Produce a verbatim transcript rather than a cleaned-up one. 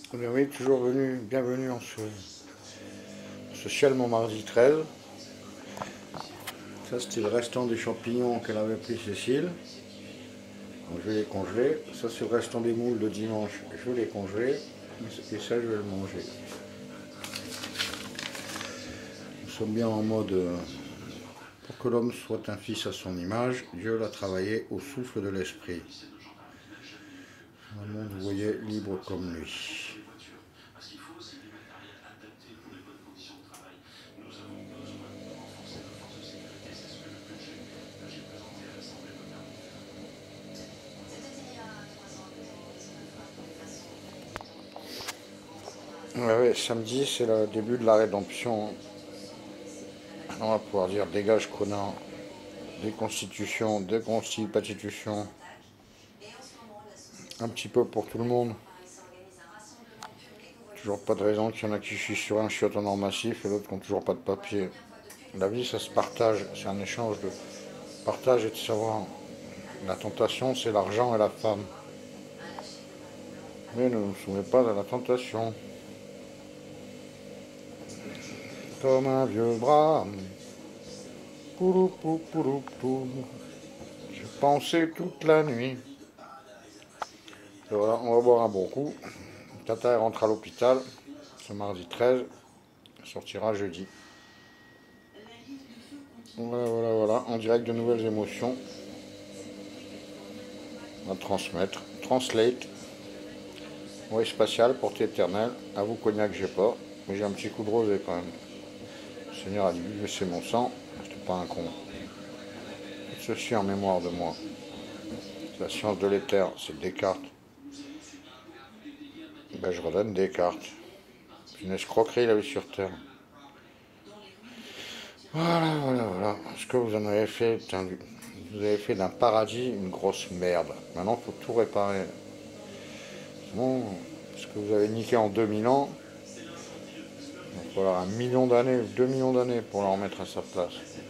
Oui, toujours venu, bienvenue en ce, ce ciel mon mardi treize. Ça c'était le restant des champignons qu'elle avait pris Cécile. Donc je vais les congeler. Ça c'est le restant des moules de dimanche. Je vais les congeler. Et ça je vais le manger. Nous sommes bien en mode euh, pour que l'homme soit un fils à son image. Dieu l'a travaillé au souffle de l'esprit. Un monde, vous voyez, libre comme lui. Ouais, ouais, samedi c'est le début de la rédemption. On va pouvoir dire dégage connard, déconstitution, déconstitution, un petit peu pour tout le monde. Toujours pas de raison qu'il y en a qui chient sur un chiotte en or massif et d'autres qui n'ont toujours pas de papier. La vie ça se partage, c'est un échange de partage et de savoir. La tentation c'est l'argent et la femme. Mais ne nous soumettez pas à la tentation. Comme un vieux bras. Poulou, poulou, poulou, poulou. Je pensais toute la nuit. Et voilà, on va boire un bon coup. Tata rentre à l'hôpital ce mardi treize. Sortira jeudi. Voilà, voilà, voilà. En direct de nouvelles émotions. On va transmettre. Translate. Oui, spatial, portée éternelle. À vous, cognac, j'ai pas. Mais j'ai un petit coup de rosé quand même. Le Seigneur a dit, c'est mon sang. Je suis pas un con. Tout ceci en mémoire de moi. C'est la science de l'éther, c'est Descartes. Ben, je redonne Descartes. C'est une escroquerie la vie sur Terre. Voilà, voilà, voilà. Ce que vous en avez fait, putain, vous avez fait d'un paradis une grosse merde. Maintenant, il faut tout réparer. Bon, ce que vous avez niqué en deux mille ans, il va falloir un million d'années, deux millions d'années pour le remettre à sa place.